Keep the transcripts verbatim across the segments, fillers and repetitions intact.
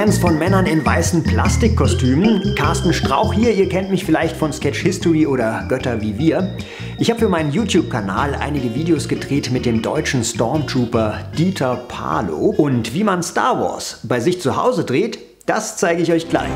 Fans von Männern in weißen Plastikkostümen. Carsten Strauch hier, ihr kennt mich vielleicht von Sketch History oder Götter wie wir. Ich habe für meinen YouTube-Kanal einige Videos gedreht mit dem deutschen Stormtrooper Dieter Palo. Und wie man Star Wars bei sich zu Hause dreht, das zeige ich euch gleich.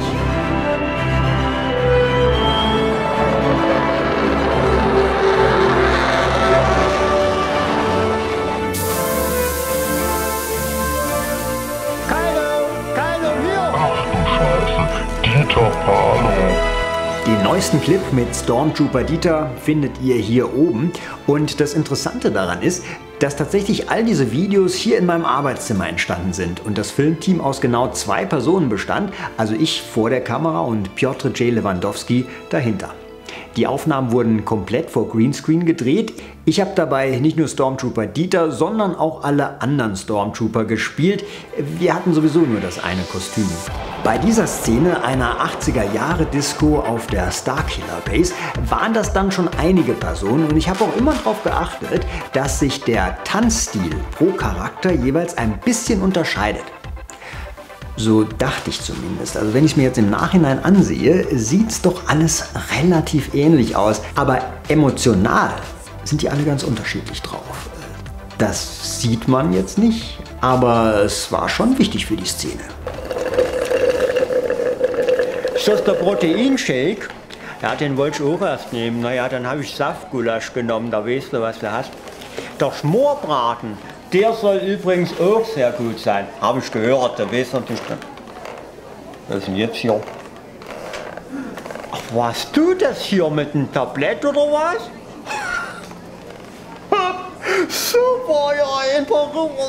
Dieter Palo. Den neuesten Clip mit Stormtrooper Dieter findet ihr hier oben. Und das Interessante daran ist, dass tatsächlich all diese Videos hier in meinem Arbeitszimmer entstanden sind und das Filmteam aus genau zwei Personen bestand, also ich vor der Kamera und Piotr J. Lewandowski dahinter. Die Aufnahmen wurden komplett vor Greenscreen gedreht. Ich habe dabei nicht nur Stormtrooper Dieter, sondern auch alle anderen Stormtrooper gespielt. Wir hatten sowieso nur das eine Kostüm. Bei dieser Szene einer achtziger Jahre Disco auf der Starkiller Base waren das dann schon einige Personen und ich habe auch immer darauf geachtet, dass sich der Tanzstil pro Charakter jeweils ein bisschen unterscheidet. So dachte ich zumindest. Also wenn ich es mir jetzt im Nachhinein ansehe, sieht es doch alles relativ ähnlich aus. Aber emotional sind die alle ganz unterschiedlich drauf. Das sieht man jetzt nicht, aber es war schon wichtig für die Szene. Ist das der Proteinshake? Ja, den wollte ich auch erst nehmen. Naja, dann habe ich Saftgulasch genommen, da weißt du, was du hast. Der Schmorbraten, der soll übrigens auch sehr gut sein. Habe ich gehört, der weiß natürlich drin. Was ist denn jetzt hier? Ach, was tut das hier mit dem Tablett oder was? Super, ja, einfach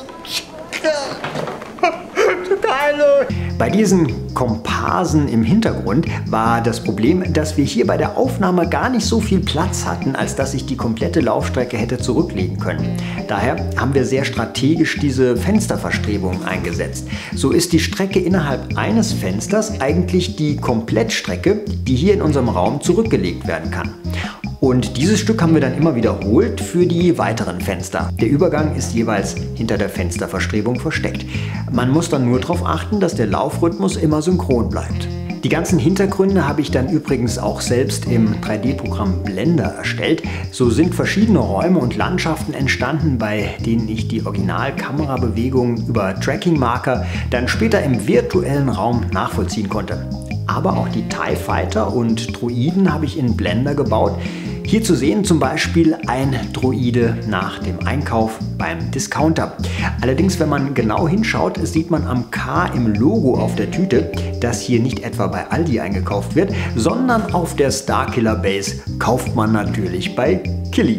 geile. Bei diesen Komparsen im Hintergrund war das Problem, dass wir hier bei der Aufnahme gar nicht so viel Platz hatten, als dass ich die komplette Laufstrecke hätte zurücklegen können. Daher haben wir sehr strategisch diese Fensterverstrebung eingesetzt. So ist die Strecke innerhalb eines Fensters eigentlich die Komplettstrecke, die hier in unserem Raum zurückgelegt werden kann. Und dieses Stück haben wir dann immer wiederholt für die weiteren Fenster. Der Übergang ist jeweils hinter der Fensterverstrebung versteckt. Man muss dann nur darauf achten, dass der Laufrhythmus immer synchron bleibt. Die ganzen Hintergründe habe ich dann übrigens auch selbst im drei D-Programm Blender erstellt. So sind verschiedene Räume und Landschaften entstanden, bei denen ich die Originalkamerabewegungen über Tracking-Marker dann später im virtuellen Raum nachvollziehen konnte. Aber auch die TIE Fighter und Droiden habe ich in Blender gebaut. Hier zu sehen zum Beispiel ein Droide nach dem Einkauf beim Discounter. Allerdings, wenn man genau hinschaut, sieht man am K im Logo auf der Tüte, dass hier nicht etwa bei Aldi eingekauft wird, sondern auf der Starkiller Base kauft man natürlich bei Killy.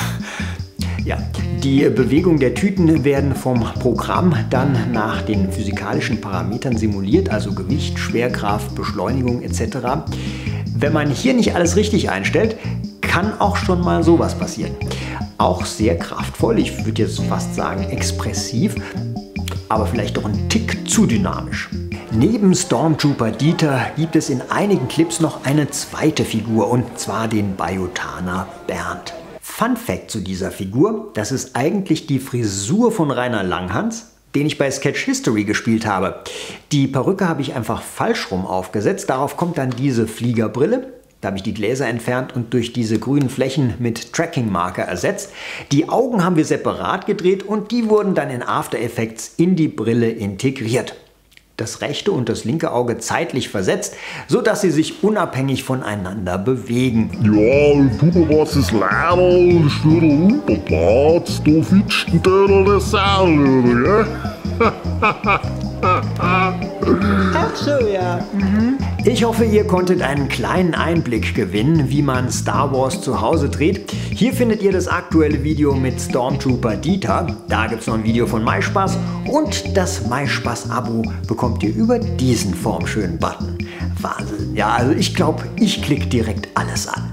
Ja, die Bewegung der Tüten werden vom Programm dann nach den physikalischen Parametern simuliert, also Gewicht, Schwerkraft, Beschleunigung et cetera. Wenn man hier nicht alles richtig einstellt, kann auch schon mal sowas passieren. Auch sehr kraftvoll, ich würde jetzt fast sagen expressiv, aber vielleicht doch ein Tick zu dynamisch. Neben Stormtrooper Dieter gibt es in einigen Clips noch eine zweite Figur, und zwar den Biotaner Bernd. Fun Fact zu dieser Figur: Das ist eigentlich die Frisur von Rainer Langhans, den ich bei Sketch History gespielt habe. Die Perücke habe ich einfach falsch rum aufgesetzt, darauf kommt dann diese Fliegerbrille. Da habe ich die Gläser entfernt und durch diese grünen Flächen mit Tracking-Marker ersetzt. Die Augen haben wir separat gedreht und die wurden dann in After Effects in die Brille integriert. Das rechte und das linke Auge zeitlich versetzt, sodass sie sich unabhängig voneinander bewegen. Ja, du, was ist leider, ich würde Unterplatz, du fitzt der das Saal, ja? Ach so, ja. Mhm. Ich hoffe, ihr konntet einen kleinen Einblick gewinnen, wie man Star Wars zu Hause dreht. Hier findet ihr das aktuelle Video mit Stormtrooper Dieter. Da gibt es noch ein Video von MySpaß und das MySpaß-Abo bekommt ihr über diesen formschönen Button. Wahnsinn. Ja, also ich glaube, ich klicke direkt alles an.